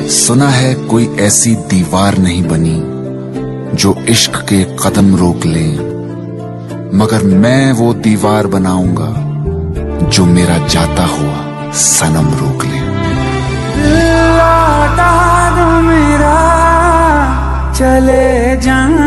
सुना है कोई ऐसी दीवार नहीं बनी जो इश्क के कदम रोक ले, मगर मैं वो दीवार बनाऊंगा जो मेरा जाता हुआ सनम रोक ले। लौटा दो मेरा चले जाना